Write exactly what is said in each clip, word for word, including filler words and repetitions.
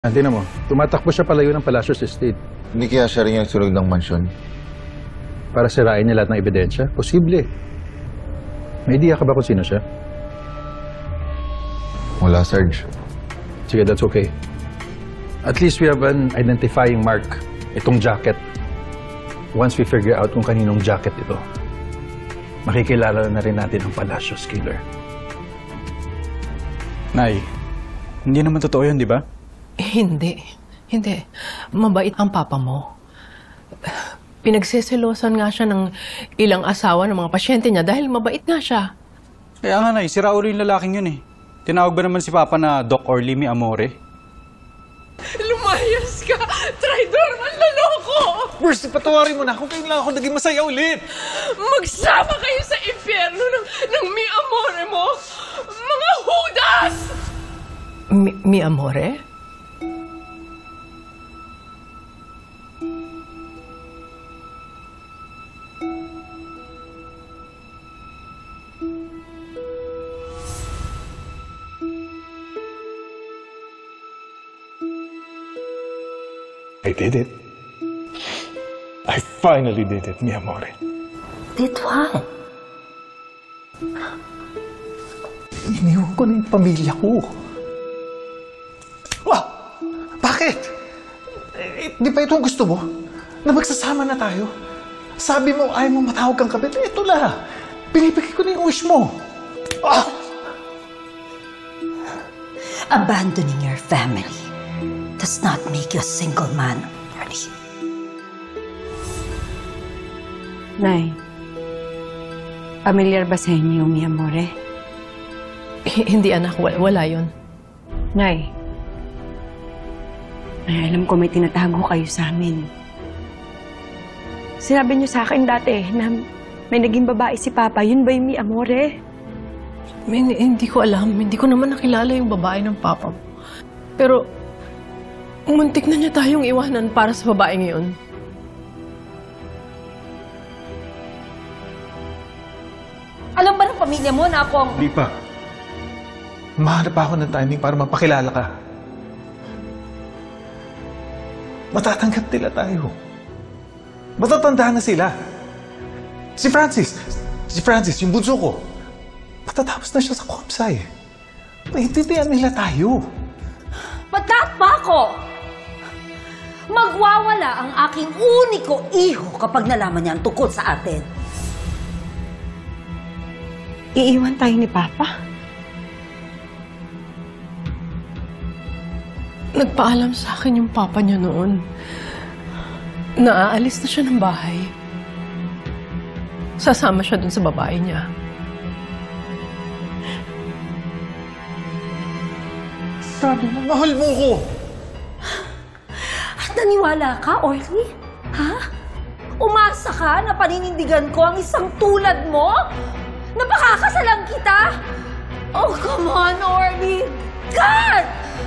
Ah, tingnan mo, tumatakbo siya palayo ng Palacios Estate. Hindi kaya siya rin yung nagsunog ng mansyon? Para sirain niya lahat ng ebidensya? Posible. May idea ka ba kung sino siya? Wala, Sarge. Sige, that's okay. At least we have an identifying mark. Itong jacket. Once we figure out kung kaninong jacket ito, makikilala na rin natin ang Palacios Killer. Nay, hindi naman totoo yun, di ba? Eh, hindi. Hindi. Mabait ang papa mo. Pinagseselosan nga siya ng ilang asawa ng mga pasyente niya dahil mabait nga siya. Kaya nga, Nay, sira ulo yung lalaking yun eh. Tinawag ba naman si Papa na Doc Orly mi Amore? Lumayas ka! Traidor! Manloloko! Mercy, patawarin mo na kung kailan lang ako naging masaya ulit. Magsama kayo sa impyerno ng, ng mi amore mo! Mga hudas! Mi, mi amore? I did it. I finally did it, mi amore. Did what? Iniwan ko na yung pamilya ko. Ah! Bakit? Eh, di ba ito ang gusto mo? Na magsasama na tayo? Sabi mo, ayaw mo matawag kang kabit. Eh, ito na. Pinipigay ko na yung wish mo. Ah! Abandoning your family does not make you a single man, Orly. Nay, pamilyar ba sa inyo, mi amore? H- hindi anak, wala, wala yun. Nay, ay, alam ko may tinatago kayo sa amin. Sinabi niyo sa akin dati na may naging babae si Papa. Yun ba yung mi amore? Hindi, hindi ko alam. Hindi ko naman nakilala yung babae ng papa mo. Pero, muntik na niya tayong iwanan para sa babae ngayon. Alam ba ng pamilya mo na ako ang... Di pa. Mahanap ako ng timing para mapakilala ka. Matatanggap nila tayo. Matatandaan na sila. Si Francis, si Francis, yung bunso ko, matatapos na siya sa Comsci. Maintindihan nila tayo. Ba't pa ako? Magwawala ang aking uniko iho kapag nalaman niya ang tungkol sa atin. Iiwan tayo ni Papa? Nagpaalam sa akin yung papa niya noon. Naaalis na siya ng bahay. Sasama siya dun sa babae niya. Sabi mo, mahal mo ko. At naniwala ka, Orly? Ha? Umasa ka na paninindigan ko ang isang tulad mo? Napakakasalang kita? Oh, come on, Orly! God!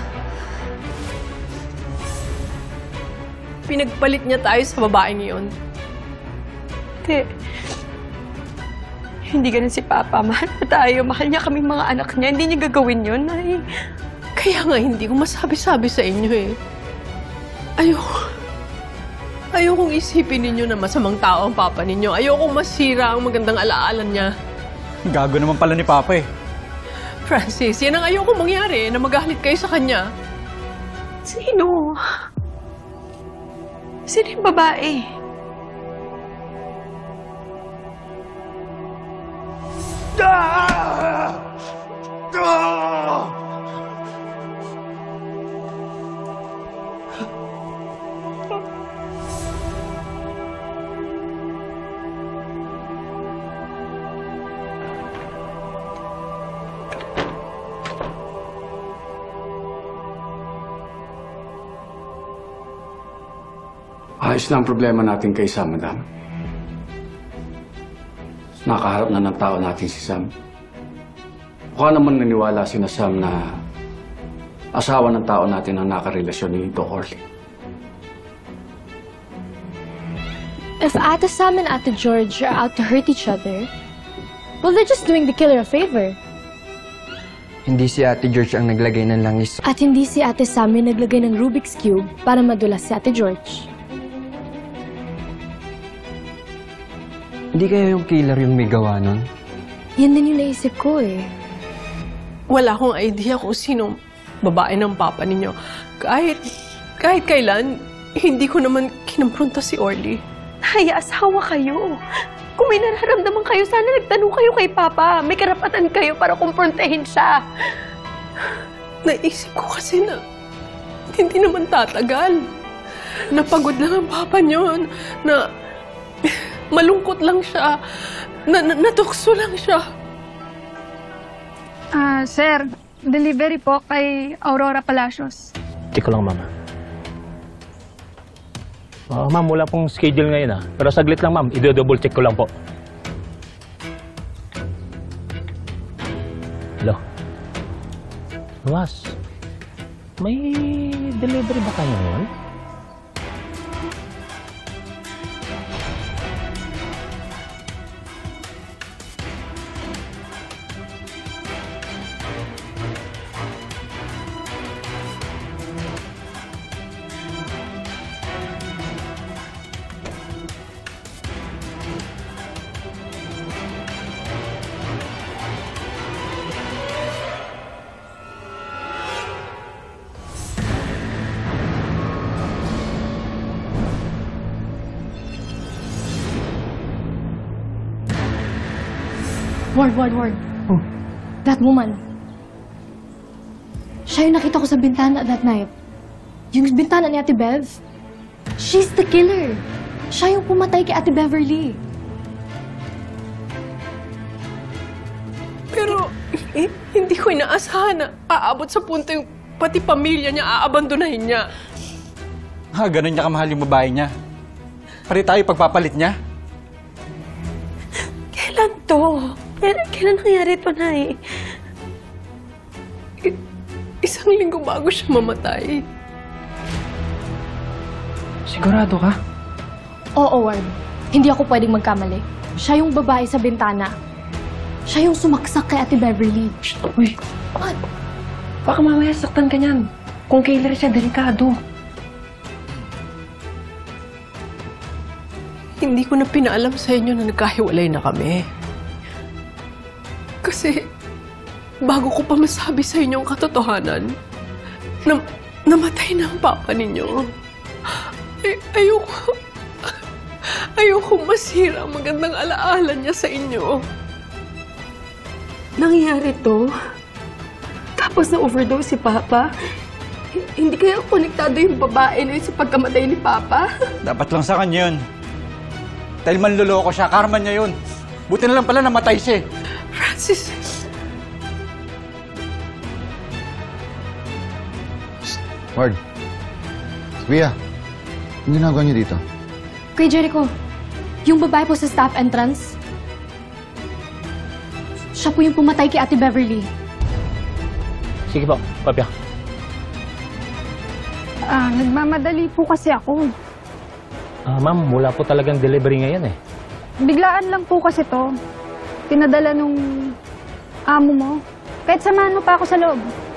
Pinagpalit niya tayo sa babae ngayon. Hindi. Hindi ganun si Papa. Mahal na tayo. Mahal niya kaming mga anak niya. Hindi niya gagawin yun, Nay. Kaya nga hindi ko masabi-sabi sa inyo eh. Ayoko. Ayokong isipin ninyo na masamang tao ang papa ninyo. Ayokong masira ang magandang alaala niya. Gago naman pala ni Papa eh. Francis, yan ang ayokong mangyari na magalit kayo sa kanya. Sino? Sino yung babae? Ah! Ah! Ayos na ang problema natin kay Sam, madam. Nakaharap na ng tao natin si Sam. Mukha naman naniwala si na Sam na asawa ng tao natin ang nakarelasyon ni Doc Orly. If Ate Sam and Ate George are out to hurt each other, well, they're just doing the killer a favor. Hindi si Ate George ang naglagay ng langis. At hindi si Ate Sam yung naglagay ng Rubik's Cube para madulas si Ate George. Hindi kaya yung killer yung may gawa nun? Yan din yung naisip ko eh. Wala akong idea kung sinong babae ng papa ninyo. Kahit, kahit kailan, hindi ko naman kinampronta si Orly. Hay, asawa kayo. Kung may nararamdaman kayo, sana nagtanong kayo kay Papa. May karapatan kayo para kumprontahin siya. Naisip ko kasi na hindi naman tatagal. Napagod lang ang papa niyo, na malungkot lang siya, na, na natukso lang siya. Ah, sir, delivery po kay Aurora Palacios. Check ko lang, ma'am. Oh, ma'am, wala pong schedule ngayon, ah. Pero saglit lang, ma'am. I-double check ko lang po. Hello? Luwas, may delivery ba kayo ngayon? Ward, Ward, Ward. Oh. That woman. Siya yung nakita ko sa bintana that night. Yung bintana ni Ate Bev. She's the killer. Siya yung pumatay kay Ate Beverly. Pero eh, hindi ko inaasahan na aabot sa punto yung pati pamilya niya aabandonahin niya. Ha, ganun niya kamahal yung babae niya. Pari tayo pagpapalit niya. Kailan to? Kailan, kailan nangyari ito, Nay? I- isang linggo bago siya mamatay. Sigurado ka? Oo, Ward. Hindi ako pwedeng magkamali. Siya yung babae sa bintana. Siya yung sumaksak kay Ate Beverly. Uy, What? baka mamaya saktan ka niyan. Kung killer siya, delikado. Hindi ko na pinaalam sa inyo na nagkahiwalay na kami. Kasi, bago ko pa masabi sa inyo ang katotohanan, na, namatay na ang papa ninyo. Ay, ayoko, ayoko masira ang magandang alaala niya sa inyo. Nangyari to? Tapos na-overdose si Papa? H- Hindi kaya konektado yung babae na yun sa pagkamatay ni Papa? Dapat lang sa kanya yun. Dahil manluloko siya, karma niya yun. Buti na lang pala namatay siya eh. Francis, Ward. Sophia, ang ginagawa niyo dito? Kuya Jericho, yung babae po sa staff entrance, siya po yung pumatay kay Ate Beverly. Sige po, Papya. Ah, nagmamadali po kasi ako. Ah, ma'am, wala po talagang delivery ngayon, eh. Biglaan lang po kasi to. Pinadala nung amo mo. Kahit samahan mo pa ako sa loob.